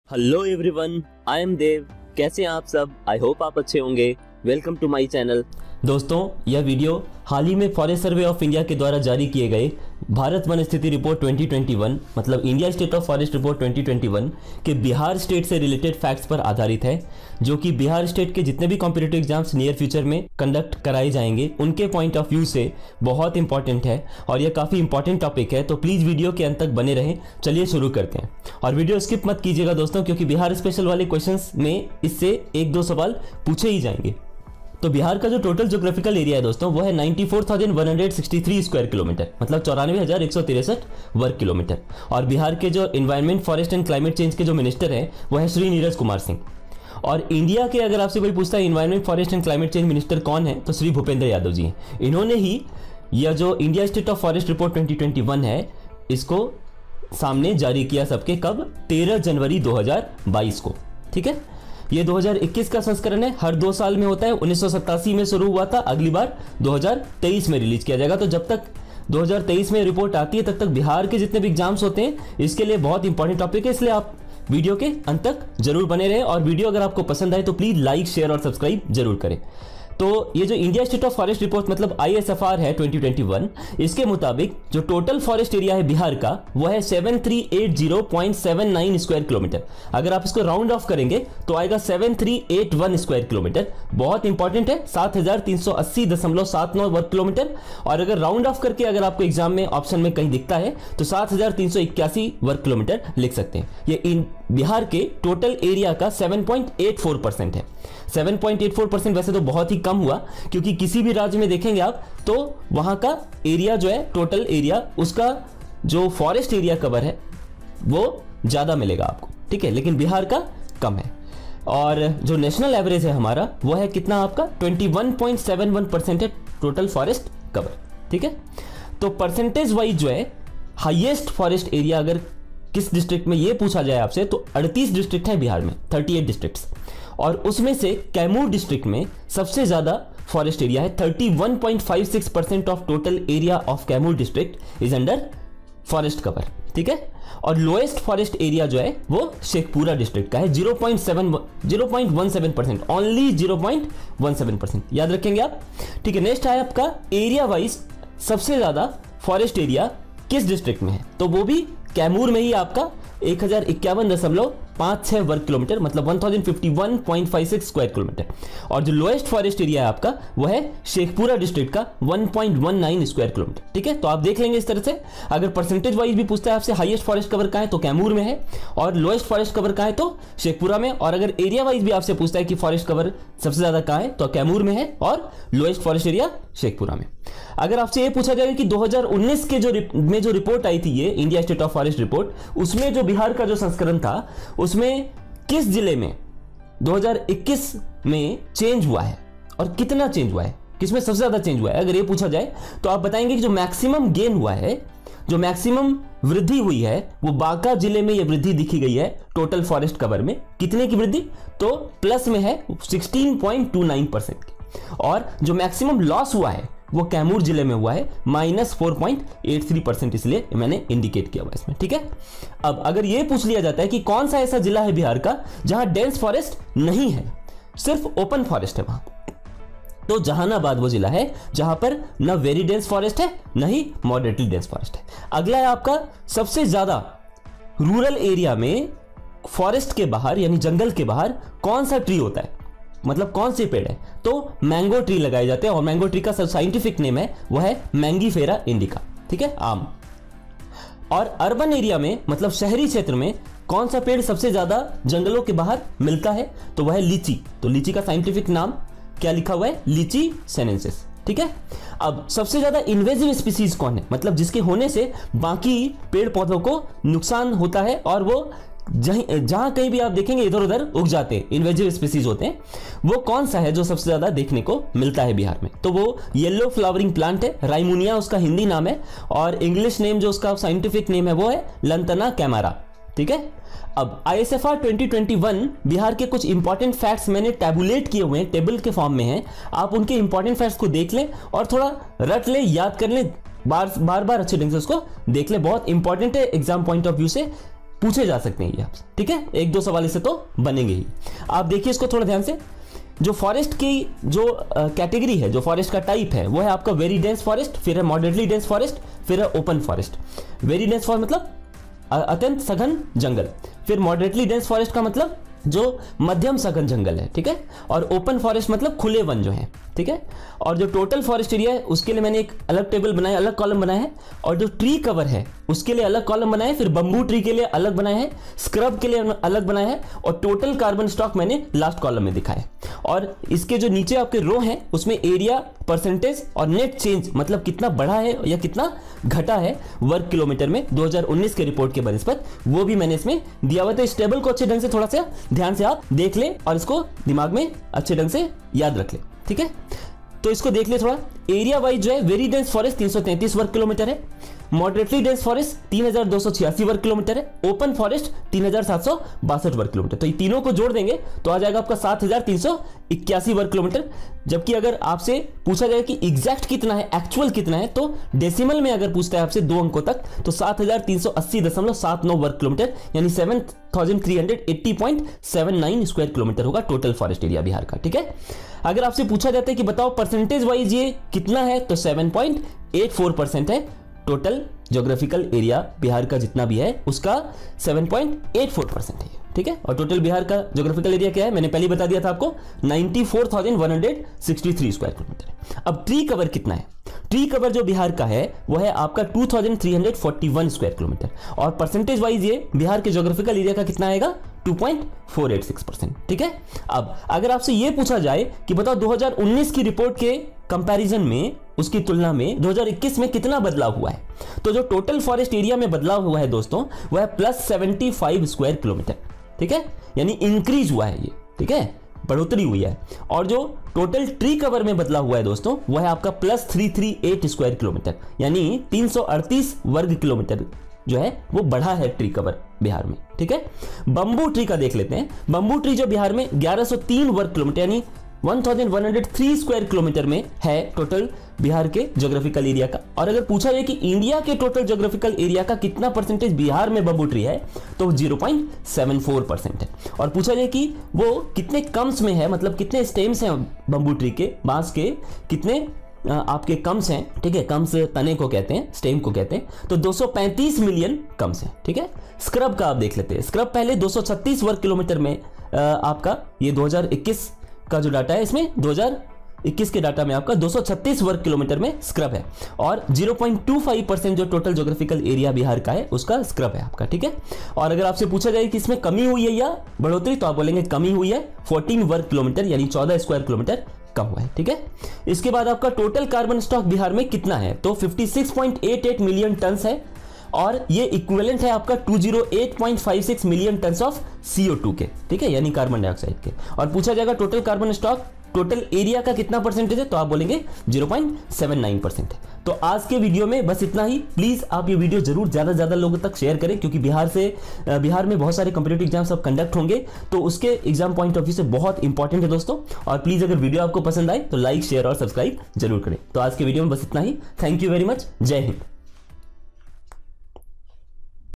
Hello everyone, I am Dev. कैसे हैं आप सब? आई होप आप अच्छे होंगे। Welcome to my channel. दोस्तों, यह वीडियो हाल ही में फॉरेस्ट सर्वे ऑफ इंडिया के द्वारा जारी किए गए भारत वन स्थिति रिपोर्ट 2021 मतलब India state of forest report 2021 के बिहार स्टेट से रिलेटेड फैक्ट्स पर आधारित है, जो कि बिहार स्टेट के जितने भी कॉम्पिटिटिव एग्जाम्स नियर फ्यूचर में कंडक्ट कराए जाएंगे उनके पॉइंट ऑफ व्यू से बहुत इंपॉर्टेंट है और यह काफ़ी इंपॉर्टेंट टॉपिक है। तो प्लीज़ वीडियो के अंत तक बने रहें। चलिए शुरू करते हैं और वीडियो स्किप मत कीजिएगा दोस्तों, क्योंकि बिहार स्पेशल वाले क्वेश्चंस में इससे एक दो सवाल पूछे ही जाएंगे। तो बिहार का जो टोटल ज्योग्राफिकल एरिया है दोस्तों, वो है 94,163 स्क्वायर किलोमीटर मतलब 94,163 वर्ग किलोमीटर। और बिहार के जो environment, forest and climate change के जो मिनिस्टर हैं वो है श्री नीरज कुमार सिंह। और इंडिया के अगर आपसे कोई पूछता है environment, forest and climate change minister कौन है, तो श्री भूपेंद्र यादव जी हैं। इन्होंने ही यह जो India state of forest report 2021 है, इसको सामने जारी किया सबके कब? 13 जनवरी 2022 को। ठीक है, ये 2021 का संस्करण है, हर 2 साल में होता है। 1987 में शुरू हुआ था, अगली बार 2023 में रिलीज किया जाएगा। तो जब तक 2023 में रिपोर्ट आती है तब तक बिहार के जितने भी एग्जाम्स होते हैं इसके लिए बहुत इंपॉर्टेंट टॉपिक है, इसलिए आप वीडियो के अंत तक जरूर बने रहें। और वीडियो अगर आपको पसंद आए तो प्लीज लाइक, शेयर और सब्सक्राइब जरूर करें। तो ये जो India state of forest report मतलब ISFR है 2021, इसके मुताबिक जो टोटल फॉरेस्ट एरिया है बिहार का वो है 7380.79 स्क्वायर किलोमीटर। अगर आप इसको राउंड ऑफ करेंगे तो आएगा 7381 स्क्वायर किलोमीटर। बहुत इंपॉर्टेंट है, 7380.79 वर्ग किलोमीटर। और अगर राउंड ऑफ करके अगर आपको एग्जाम में ऑप्शन में कहीं दिखता है तो 7381 वर्ग किलोमीटर लिख सकते हैं। ये बिहार के टोटल एरिया का 7.84% है। 7.84% वैसे तो बहुत ही कम हुआ, क्योंकि किसी भी राज्य में देखेंगे आप तो वहां का एरिया जो है, टोटल एरिया, उसका जो फॉरेस्ट एरिया कवर है वो ज्यादा मिलेगा आपको। ठीक है, लेकिन बिहार का कम है। और जो नेशनल एवरेज है हमारा वो है कितना आपका? 21.71% है टोटल फॉरेस्ट कवर। ठीक है, तो परसेंटेज वाइज जो है हाईएस्ट फॉरेस्ट एरिया अगर किस डिस्ट्रिक्ट में ये पूछा जाए आपसे तो 38 डिस्ट्रिक्ट है बिहार में, 38 डिस्ट्रिक्ट्स। और उसमें से कैमूर डिस्ट्रिक्ट में सबसे ज्यादा फॉरेस्ट एरिया है। 31.56% of total area of Kaimur district is under forest cover. ठीक है, और लोएस्ट फॉरेस्ट एरिया जो है वो शेखपुरा डिस्ट्रिक्ट का है, 0.17%, ओनली 0.17%, याद रखेंगे आप। ठीक है, नेक्स्ट है आपका एरिया वाइज सबसे ज्यादा फॉरेस्ट एरिया किस डिस्ट्रिक्ट में है, तो वो भी कैमूर में ही आपका 1051.56 वर्ग किलोमीटर मतलब 1051.56 स्क्वायर किलोमीटर। और जो लोएस्ट फॉरेस्ट एरिया है आपका वो है शेखपुरा डिस्ट्रिक्ट का 1.19 स्क्वायर किलोमीटर। ठीक है, तो आप देख लेंगे इस तरह से। अगर परसेंटेज वाइज भी पूछता है आपसे हाईएस्ट फॉरेस्ट कवर कहाँ है तो कैमूर में है, और लोएस्ट फॉरेस्ट कवर कहाँ है तो शेखपुरा में। और अगर एरिया वाइज भी आपसे पूछता है कि फॉरेस्ट कवर सबसे ज्यादा कहाँ है तो कैमूर में है, और लोएस्ट फॉरेस्ट एरिया शेखपुरा में। अगर आपसे ये पूछा जाएगा कि 2019 के जो रिपोर्ट आई थी, ये India state of forest report, उसमें जो बिहार का जो संस्करण था उसमें किस जिले में 2021 में चेंज हुआ है और कितना चेंज हुआ है, किसमें सबसे ज्यादा चेंज हुआ है, अगर ये पूछा जाए तो आप बताएंगे कि जो मैक्सिमम गेन हुआ है, जो मैक्सिमम वृद्धि हुई है, वो बांका जिले में ये वृद्धि दिखी गई है टोटल फॉरेस्ट कवर में। कितने की वृद्धि? तो प्लस में है 16.29% की। और जो मैक्सिमम लॉस हुआ है वो कैमूर जिले में हुआ है -4.83%, इसलिए मैंने इंडिकेट किया हुआ इसमें। ठीक है, अब अगर ये पूछ लिया जाता है कि कौन सा ऐसा जिला है बिहार का जहां डेंस फॉरेस्ट नहीं है, सिर्फ ओपन फॉरेस्ट है वहां, तो जहानाबाद वो जिला है जहां पर न वेरी डेंस फॉरेस्ट है न ही मॉडरेटली डेंस फॉरेस्ट है। अगला है आपका सबसे ज्यादा रूरल एरिया में फॉरेस्ट के बाहर यानी जंगल के बाहर कौन सा ट्री होता है, मतलब कौन से पेड़ है, तो मैंगो ट्री लगाए जाते हैं। और मैंगो ट्री का साइंटिफिक नेम है वो है मैंगीफेरा इंडिका। ठीक है, आम। और अर्बन एरिया में मतलब शहरी क्षेत्र में कौन सा पेड़ सबसे ज्यादा जंगलों के बाहर मिलता है, तो वह है लीची। तो लीची का साइंटिफिक नाम क्या लिखा हुआ है? लीची सेनेंसिस। ठीक है, अब सबसे ज्यादा इन्वेजिव स्पीसीज कौन है, मतलब जिसके होने से बाकी पेड़ पौधों को नुकसान होता है और वो जहां कहीं भी आप देखेंगे इधर उधर उग जाते हैं, इन्वेजिव स्पीसीज होते हैं, वो कौन सा है जो सबसे ज्यादा देखने को मिलता है बिहार में? तो वो येलो फ्लावरिंग प्लांट है, राइमोनिया उसका हिंदी नाम है, और इंग्लिश नेम जो उसका साइंटिफिक नेम है वो है लंतना कैमारा। ठीक है, अब ISFR 2021 बिहार के कुछ इंपॉर्टेंट फैक्ट्स मैंने टैबुलेट किए हुए हैं, टेबल के फॉर्म में हैं। आप उनके इंपॉर्टेंट फैक्ट्स को देख लें और थोड़ा रट लें, याद कर लें, बार बार अच्छे ढंग से उसको देख लें। बहुत इंपॉर्टेंट है एग्जाम पॉइंट ऑफ व्यू से, पूछे जा सकते हैं ये आपसे, ठीक है। एक दो सवाल इससे तो बनेंगे ही। आप देखिए इसको थोड़ा ध्यान से, जो फॉरेस्ट की जो कैटेगरी है, जो फॉरेस्ट का टाइप है, वो है आपका वेरी डेंस फॉरेस्ट, फिर है मॉडरेटली डेंस फॉरेस्ट, फिर है open forest. Very dense forest मतलब अत्यंत सघन जंगल, फिर मॉडरेटली डेंस फॉरेस्ट का मतलब जो मध्यम सघन जंगल है, ठीक है, और ओपन फॉरेस्ट मतलब खुले वन जो है, ठीक है। और जो टोटल फॉरेस्ट एरिया है उसके लिए मैंने एक अलग टेबल बनाया, अलग कॉलम बनाया है, और जो ट्री कवर है उसके लिए अलग कॉलम बनाया है, फिर बंबू ट्री के लिए अलग बनाया है, स्क्रब के लिए अलग बनाया है, और टोटल कार्बन स्टॉक मैंने लास्ट कॉलम में दिखाया है। और इसके जो नीचे आपके रो हैं उसमें एरिया, परसेंटेज और नेट चेंज मतलब कितना बढ़ा है या कितना घटा है वर्ग किलोमीटर में 2019 के रिपोर्ट के बनस्पत, वो भी मैंने इसमें दिया हुआ। तो इस टेबल को अच्छे ढंग से थोड़ा सा ध्यान से आप देख लें और इसको दिमाग में अच्छे ढंग से याद रख लें, ठीक है। तो इसको देख ले थोड़ा। एरिया वाइज जो है वेरी डेंस फॉरेस्ट 333 वर्ग किलोमीटर है, मॉडरेटली डेंस फॉरेस्ट 3286 वर्ग किलोमीटर है, ओपन फॉरेस्ट 3762 वर्ग किलोमीटर। तो ये तीनों को जोड़ देंगे तो आ जाएगा आपका 7381 वर्ग किलोमीटर। जबकि अगर आपसे पूछा जाए कि एग्जैक्ट कितना है, एक्चुअल कितना है, तो डेसिमल में अगर पूछता है आपसे 2 अंकों तक तो 7380.79 वर्ग किलोमीटर यानी 7380.79 स्क्वायर किलोमीटर होगा टोटल फॉरेस्ट एरिया बिहार का, ठीक है। अगर आपसे पूछा जाता है कि बताओ परसेंटेज वाइज ये कितना है, तो 7.84% है टोटल ज्योग्राफिकल एरिया बिहार का जितना भी है उसका 7.84% है, ठीक है। और टोटल बिहार का ज्योग्राफिकल एरिया क्या है, मैंने पहले बता दिया था आपको, 94,163 स्क्वायर किलोमीटर। अब ट्री कवर कितना है, ट्री कवर जो बिहार का है वो है आपका 2341 स्क्वायर किलोमीटर, और परसेंटेज वाइज ये बिहार के ज्योग्राफिकल एरिया का कितना आएगा, 2.486%, ठीक है। अब अगर आपसे ये पूछा जाए कि बताओ 2019 की रिपोर्ट के कंपैरिजन में, उसकी तुलना में 2021 में कितना बदलाव हुआ है, तो जो टोटल फॉरेस्ट एरिया में बदलाव हुआ है दोस्तों वह है +75 स्क्वायर किलोमीटर, ठीक है, यानी इंक्रीज हुआ है ये, ठीक है, बढ़ोतरी हुई है। और जो टोटल ट्री कवर में बदलाव हुआ है दोस्तों वह है आपका +338 स्क्वायर किलोमीटर, यानी 338 वर्ग किलोमीटर जो है वो बढ़ा है ट्री कवर बिहार में, ठीक है। बंबू ट्री का देख लेते हैं। बंबू ट्री जो बिहार में 1103 वर्ग किलोमीटर यानी 1103 स्क्वायर किलोमीटर में है टोटल बिहार के ज्योग्राफिकल एरिया का। और अगर पूछा जाए कि इंडिया के टोटल ज्योग्राफिकल एरिया का कितना परसेंटेज बिहार में बंबू ट्री है, तो 0.74% है। और पूछा जाए कि वो कितने कम्स में है, मतलब कितने स्टेम्स हैं बंबू ट्री के, बांस के कितने आपके कम्स हैं, ठीक है, कम्स तने को कहते हैं, स्टेम को कहते हैं, तो 235 मिलियन कम्स हैं, ठीक है। स्क्रब का आप देख लेते हैं। स्क्रब पहले 236 वर्ग किलोमीटर में आपका ये 2021 का जो डाटा है, इसमें 2021 के डाटा में आपका 236 वर्ग किलोमीटर में स्क्रब है, और 0.25% जो टोटल ज्योग्राफिकल एरिया बिहार का है उसका स्क्रब है आपका, ठीक है। और अगर आपसे पूछा जाए कि इसमें कमी हुई है या बढ़ोतरी, तो आप बोलेंगे कमी हुई है, 14 वर्ग किलोमीटर यानी 14 स्क्वायर किलोमीटर कम हुआ है, ठीक है। इसके बाद आपका टोटल कार्बन स्टॉक बिहार में कितना है, तो 56.88 मिलियन टन है, और ये इक्विवेलेंट है आपका 208.56 मिलियन टन ऑफ CO2 के, ठीक है, यानी कार्बन डाइऑक्साइड के। और पूछा जाएगा total carbon stock total area का कितना परसेंटेज है, तो आप बोलेंगे 0.79% है। तो आज के वीडियो में बस इतना ही। प्लीज आप ये वीडियो जरूर ज्यादा से ज्यादा लोगों तक शेयर करें, क्योंकि बिहार में बहुत सारे कॉम्पिटिटिव एग्जाम सब कंडक्ट होंगे, तो उसके एग्जाम पॉइंट ऑफ व्यू से बहुत इंपॉर्टेंट है दोस्तों। और प्लीज अगर वीडियो आपको पसंद आए तो लाइक, शेयर और सब्सक्राइब जरूर करें। तो आज के वीडियो में बस इतना ही। Thank you very much. जय हिंद।